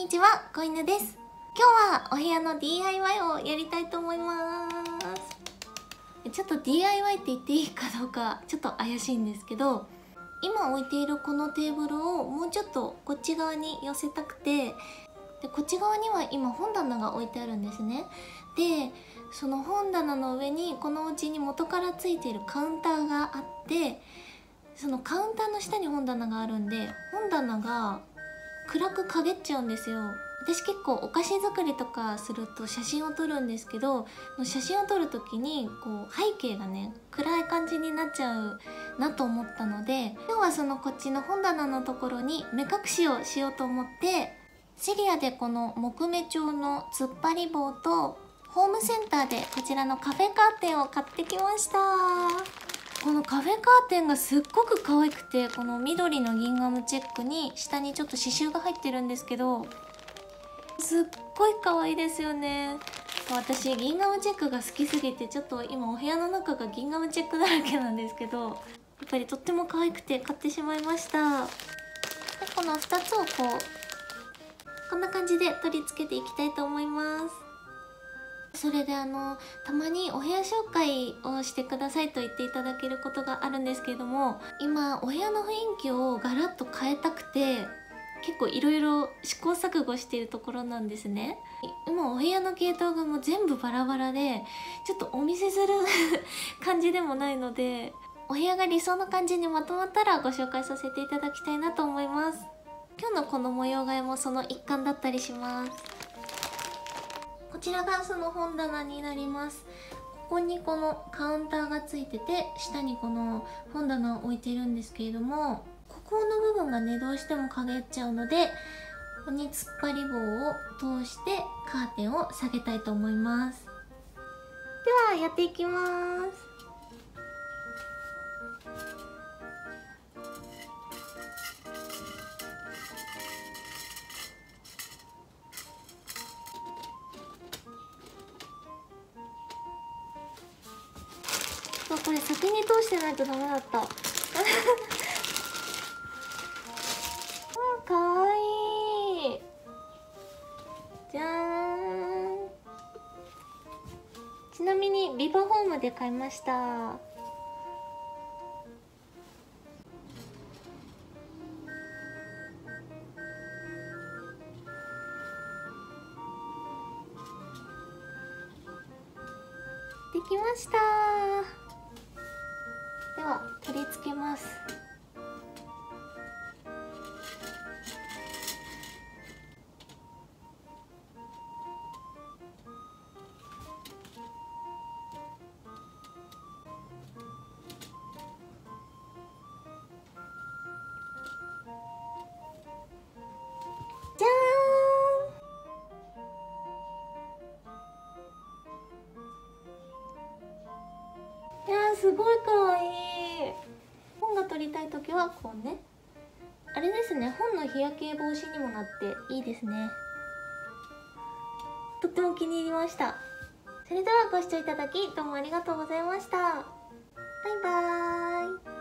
にちは、子犬です。今日はお部屋の DIY をやりたいと思います。ちょっと DIY って言っていいかどうかちょっと怪しいんですけど、今置いているこのテーブルをもうちょっとこっち側に寄せたくて、でこっち側には今本棚が置いてあるんですね。でその本棚の上にこのうちに元からついているカウンターがあって、そのカウンターの下に本棚があるんで、本棚が暗く陰っちゃうんですよ。私結構お菓子作りとかすると写真を撮るんですけど、写真を撮る時にこう背景がね暗い感じになっちゃうなと思ったので、今日はそのこっちの本棚のところに目隠しをしようと思って、セリアでこの木目調の突っ張り棒とホームセンターでこちらのカフェカーテンを買ってきました。このカフェカーテンがすっごく可愛くて、この緑のギンガムチェックに下にちょっと刺繍が入ってるんですけど、すっごい可愛いですよね。私ギンガムチェックが好きすぎて、ちょっと今お部屋の中がギンガムチェックだらけなんですけど、やっぱりとっても可愛くて買ってしまいました。でこの2つをこんな感じで取り付けていきたいと思います。それでたまにお部屋紹介をしてくださいと言っていただけることがあるんですけれども、今お部屋の雰囲気をガラッと変えたくて、結構いろいろ試行錯誤しているところなんですね。今お部屋の系統がもう全部バラバラで、ちょっとお見せする感じでもないので、お部屋が理想の感じにまとまったらご紹介させていただきたいなと思います。今日のこの模様替えもその一環だったりします。こちらがその本棚になります。ここにこのカウンターがついてて、下にこの本棚を置いてるんですけれども、ここの部分がねどうしても陰っちゃうので、ここに突っ張り棒を通してカーテンを下げたいと思います。ではやっていきます。これ先に通してないとダメだった。かわいい。じゃーん。ちなみにビバホームで買いました。できました。では取り付けます。じゃーん。いやーすごいかわいい。本が撮りたい時はこうね、あれですね、本の日焼け防止にもなっていいですね。とっても気に入りました。それではご視聴いただきどうもありがとうございました。バイバーイ。